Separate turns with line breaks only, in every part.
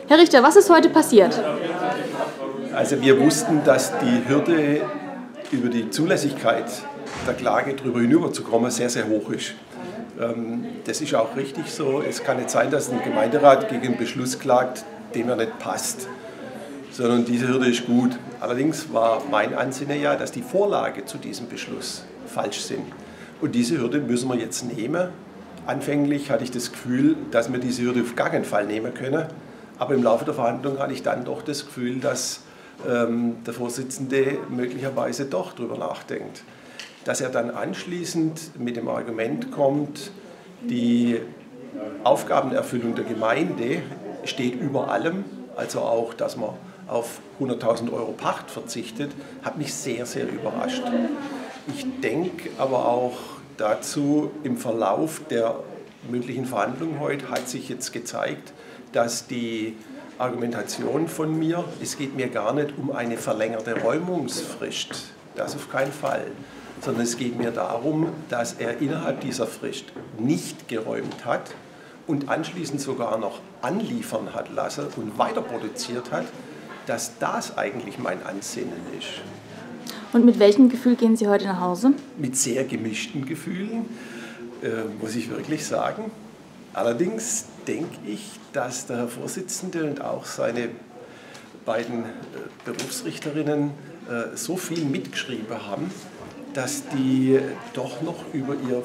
Herr Richter, was ist heute passiert?
Also wir wussten, dass die Hürde über die Zulässigkeit der Klage darüber hinüberzukommen sehr, sehr hoch ist. Das ist auch richtig so. Es kann nicht sein, dass ein Gemeinderat gegen einen Beschluss klagt, dem er nicht passt, sondern diese Hürde ist gut. Allerdings war mein Ansinnen ja, dass die Vorlage zu diesem Beschluss falsch sind. Und diese Hürde müssen wir jetzt nehmen. Anfänglich hatte ich das Gefühl, dass wir diese Hürde auf gar keinen Fall nehmen können. Aber im Laufe der Verhandlung hatte ich dann doch das Gefühl, dass der Vorsitzende möglicherweise doch darüber nachdenkt. Dass er dann anschließend mit dem Argument kommt, die Aufgabenerfüllung der Gemeinde steht über allem, also auch, dass man auf 100.000 € Pacht verzichtet, hat mich sehr, sehr überrascht. Ich denke aber auch dazu, im Verlauf der mündlichen Verhandlungen heute hat sich jetzt gezeigt, dass die Argumentation von mir, es geht mir gar nicht um eine verlängerte Räumungsfrist, das auf keinen Fall, sondern es geht mir darum, dass er innerhalb dieser Frist nicht geräumt hat und anschließend sogar noch anliefern hat lassen und weiter produziert hat, dass das eigentlich mein Ansinnen ist.
Und mit welchem Gefühl gehen Sie heute nach Hause?
Mit sehr gemischten Gefühlen, muss ich wirklich sagen. Allerdings denke ich, dass der Herr Vorsitzende und auch seine beiden Berufsrichterinnen so viel mitgeschrieben haben, dass die doch noch über ihr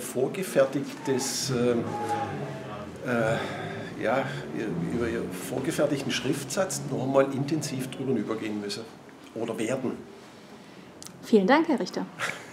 über ihren vorgefertigten Schriftsatz noch einmal intensiv drüber übergehen müssen oder werden.
Vielen Dank, Herr Richter.